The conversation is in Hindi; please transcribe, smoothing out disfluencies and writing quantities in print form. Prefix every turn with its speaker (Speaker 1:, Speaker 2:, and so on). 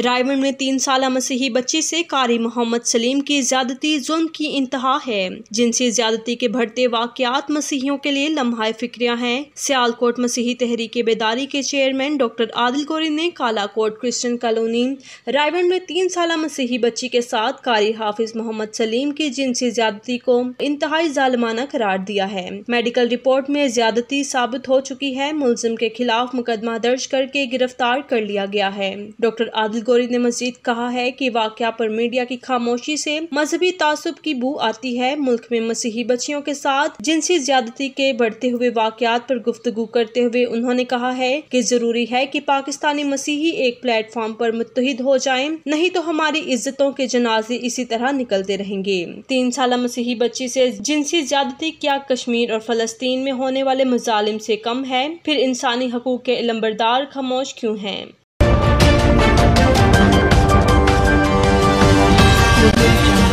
Speaker 1: रायगढ़ में 3 साला मसीही बच्ची से कारी मोहम्मद सलीम की ज्यादती जुल्म की इंतहा है। जिनसी ज्यादती के बढ़ते वाकयात मसीहियों के लिए लम्हा फिक्रिया हैं। सियालकोट मसीही तहरीक बेदारी के चेयरमैन डॉक्टर आदिल गोरी ने कालाकोट क्रिश्चियन कॉलोनी रायगढ़ में 3 साला मसीही बच्ची के साथ कारी हाफिज मोहम्मद सलीम की जिनसी ज्यादती को इंतहाई जालिमाना करार दिया है। मेडिकल रिपोर्ट में ज्यादती साबित हो चुकी है। मुलजिम के खिलाफ मुकदमा दर्ज करके गिरफ्तार कर लिया गया है। डॉक्टर आदिल गोरी ने मजीद कहा है कि वाकया पर मीडिया की खामोशी से मजहबी तासुब की बू आती है। मुल्क में मसीही बच्चियों के साथ जिनसी ज्यादती के बढ़ते हुए वाकयात पर गुफ्तगू करते हुए उन्होंने कहा है कि जरूरी है कि पाकिस्तानी मसीही एक प्लेटफॉर्म पर मुत्तहिद हो जाएं, नहीं तो हमारी इज्जतों के जनाजे इसी तरह निकलते रहेंगे। 3 साला मसीही बच्ची से जिनसी ज्यादती क्या कश्मीर और फलस्तीन में होने वाले मजालिम से कम है? फिर इंसानी हकूक के इलमबरदार खामोश क्यों हैं?